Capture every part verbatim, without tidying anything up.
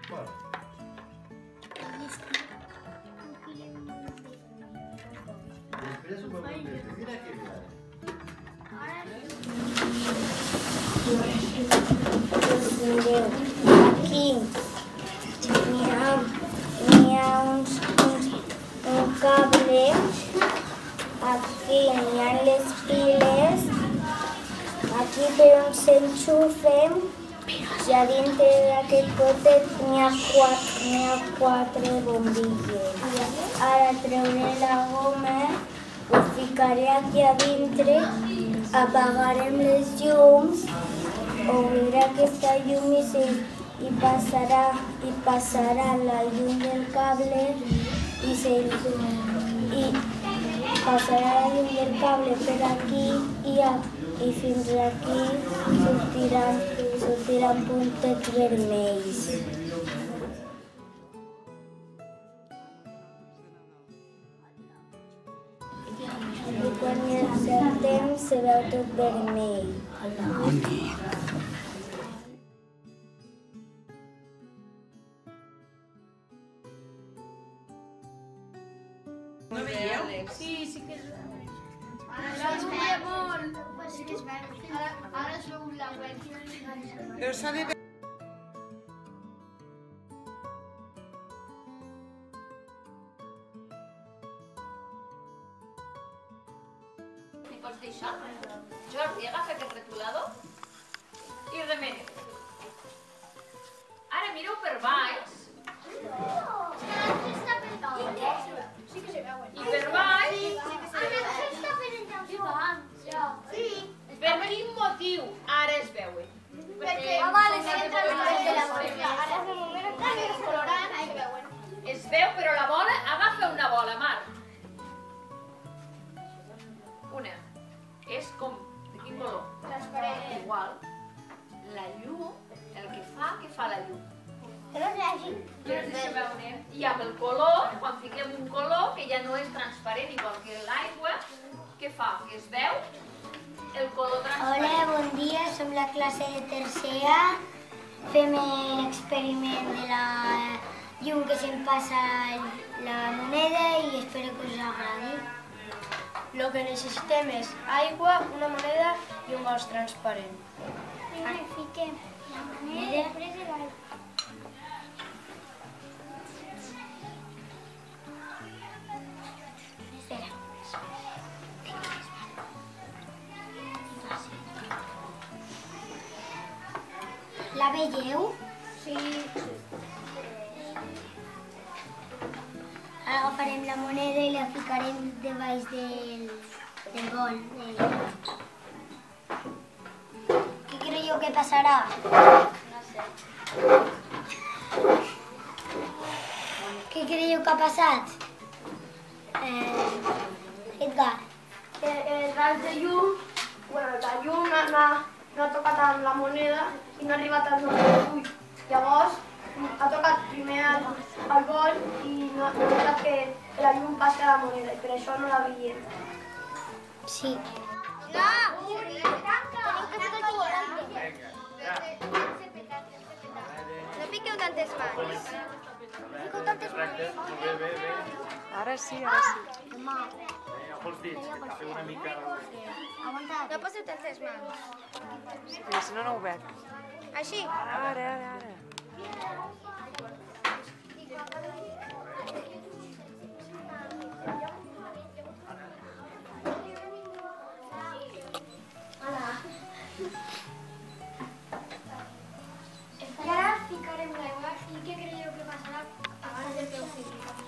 Després ho veurem més bé. Mira que bé. Aquí n'hi ha uns, un cable, aquí n'hi ha les piles, aquí per on s'enxufen i a dintre d'aquest potet n'hi ha quatre, n'hi ha quatre bombilles. Ara treuré la goma, ho ficaré aquí a dintre, apagarem les llums, obrirà aquesta llum i, se, i, passarà, i passarà la llum del cable i, se, i passarà la llum del cable per aquí i, a, i fins aquí sortiran, sortiran puntets vermells. I quan encetem se veu tot vermell. No veieu? Sí, sí que es veu. Ara es veia molt. Sí que es veu. Ara es veu la web. Però s'ha de veure. Li pots dir això? Jordi, agafa aquest retolador i remena. Ara mireu per baix. Sí que se veuen. I per baix, per quin motiu ara es veuen? Perquè Es veu, però la bola, agafa una bola, Marc. Una. És com, de quin color? transparent. Igual. La llum, el que fa, què fa la llum? Que no s'hagi. I amb el color, quan fiquem un color que ja no és transparent, igual que l'aigua, què fa? Que es veu el color transparent. Hola, bon dia, som la classe de tercer A. Fem l'experiment de la llum que se'n passa la moneda i espero que us agradi. Lo que necessitem és aigua, una moneda i un gas transparent. Primer fiquem la moneda i després l'aigua. La veieu? Sí. Ara agafarem la moneda i la ficarem debaix del, del bol. Del... Què creieu que passarà? No sé. Què creieu que ha passat? Eh, Edgar. El, el ras de llum, bueno, la llum no, no, no ha tocat amb la moneda i no ha arribat al nostre ull. Llavors, ha tocat primer al, al bol i no ha notat que la llum passa a la moneda i per això no la veiem. Sí. No! Tenim que ficar el colorante. No fiqueu tantes mans. No fiqueu tantes mans. Ara sí, ara sí. Els dits, fer una mica... No poseu tantes mans. Sí, perquè si no, no ho veig. Així. Ara, ara, ara. ara. I ara ficarem l'aigua i què creieu que passarà abans de que ho fiquem?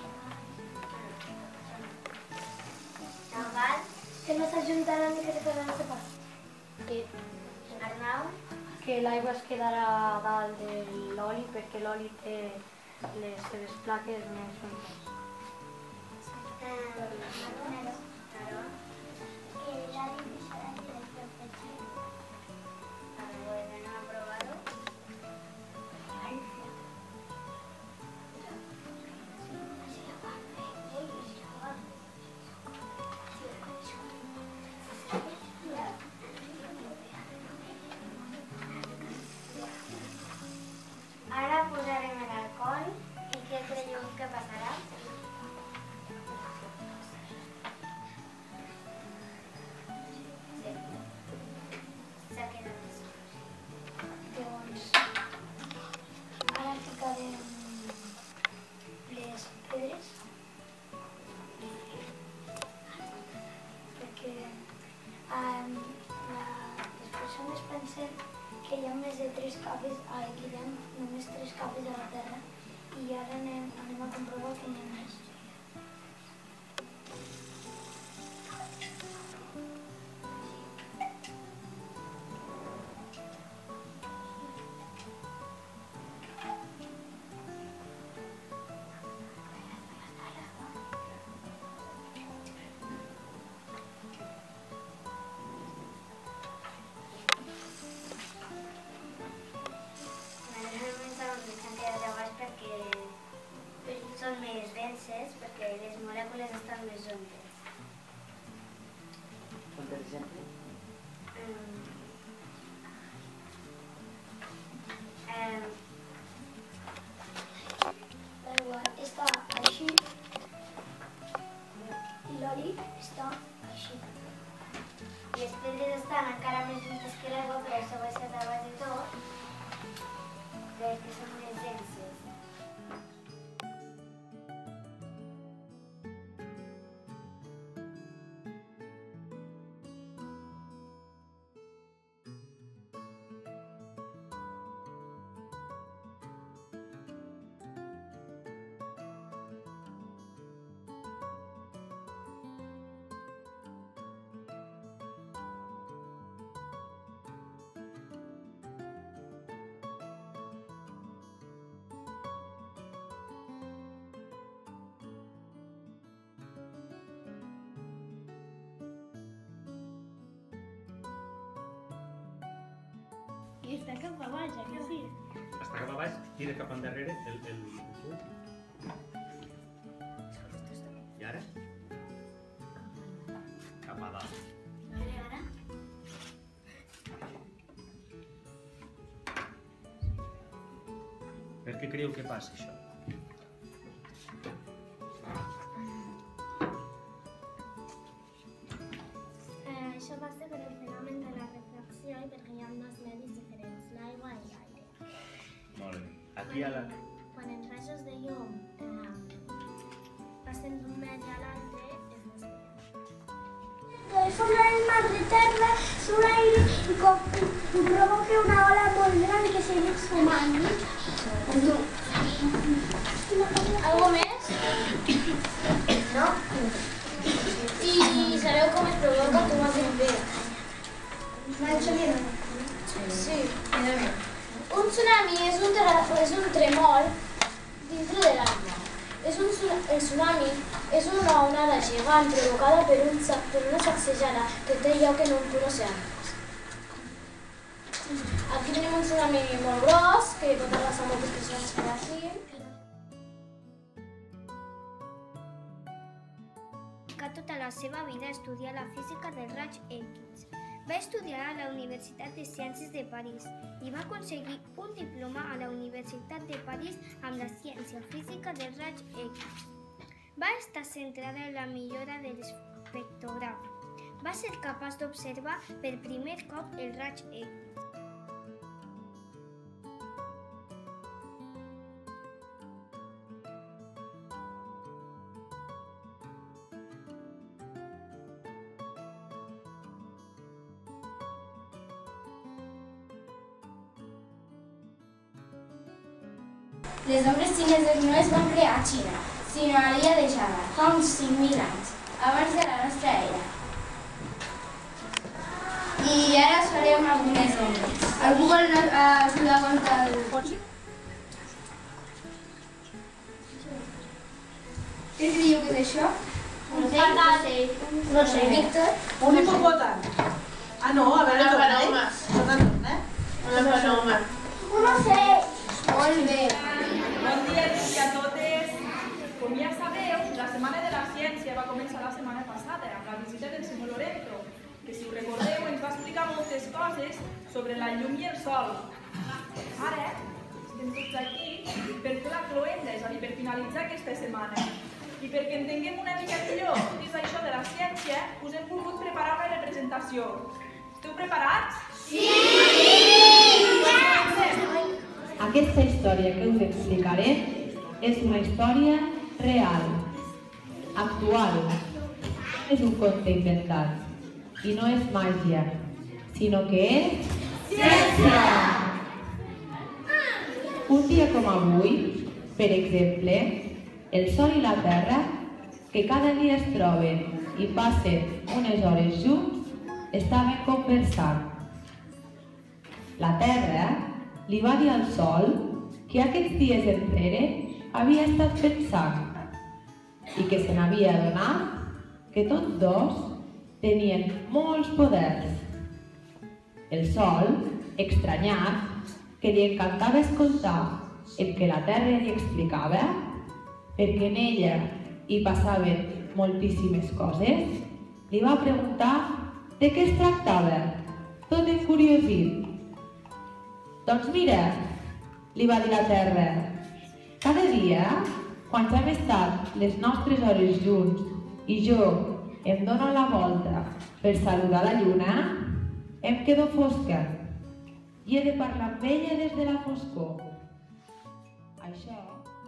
Que no s'ajuntarà ni que se quedarà separat. Que, Arnau? que l'aigua es quedarà a dalt de l'oli perquè l'oli té les seves plaques més unides. Ara posarem el què passarà? Sí. S'ha quedat. Doncs ara ficarem les pedres perquè um, la, les persones pensen que hi ha més de tres capes, ai, que hi ha només tres capes a la Terra i ara anem, anem a comprovar que n'hi ha més. Són més denses perquè les molècules estan més juntes. Com per exemple? Um, um, L'aigua està així i l'oli està així. I les pedres estan encara més juntes que l'aigua, però això va ser a base de tot, perquè són més denses. I està cap a baix, eh, que sí? Està cap a baix, tira cap endarrere el, el, el tub. I ara? Cap a dalt. I ara? Per què creieu que passa això? Eh, això passa per el fenomen de la refracció i perquè hi ha dos medis diferents, l'aigua i l'aire. Molt bé. Aquí a la... Quan els rajos de llum eh, passen d'un medi a l'altre, és més lent. Es una alma de terra, un aire y, y provoca una ola muy grande que se llama tsunami. Algo més? No? I sabeu com es provoca? Tu m'has dit bé. ¿Me ha hecho bien? Sí. Un tsunami és un, és un tremol dintre de l'aigua. És un, el tsunami és una onada gegant provocada per, un, per una sacsejada que té lloc en un punt oceànic. Aquí tenim un tsunami molt gros, que pot arrasar moltes persones per aquí. Que tota la seva vida estudia la física del raig X. Va estudiar a la Universitat de Ciències de París i va aconseguir un diploma a la Universitat de París amb la ciència física del raig X. Va estar centrada en la millora de l'espectrògraf. Va ser capaç d'observar per primer cop el raig X. Les obres xineses no es van crear a Xina, sinó a l'illa de Java, fa uns cinc mil anys, abans de la nostra era. I ara us farem algunes ombres. Algú vol ajudar a comptar el... Què creieu que és això? No sé, no sé. No sé, Víctor? Un hipopòtam. Ah, no, a veure, torna, eh? Torna, torna, eh? Un fenòmen. Un ocell. Molt bé. Bon dia a tots i a totes. Com ja sabeu, la Setmana de la Ciència va començar la setmana passada amb la visita del senyor Lorenzo, que si ho recordeu ens va explicar moltes coses sobre la llum i el sol. Ara estem tots aquí per fer la cloenda, és a dir, per finalitzar aquesta setmana. I perquè entenguem una mica millor què és això de la ciència, us hem volgut preparar una representació. Esteu preparats? Sí! Aquesta història que us explicaré és una història real, actual. No és un conte inventat i no és màgia, sinó que és ciència! Un dia com avui, per exemple, el Sol i la Terra, que cada dia es troben i passen unes hores junts, estaven conversant. La Terra li va dir al Sol que aquests dies enrere havia estat pensant i que se n'havia adonat que tots dos tenien molts poders. El Sol, estranyat, que li encantava escoltar el que la Terra li explicava, perquè en ella hi passaven moltíssimes coses, li va preguntar de què es tractava, tot encuriosit. Doncs mira, li va dir la Terra, cada dia, quan ja hem estat les nostres hores junts i jo em dono la volta per saludar la lluna, em quedo fosca i he de parlar amb ella des de la foscor. Això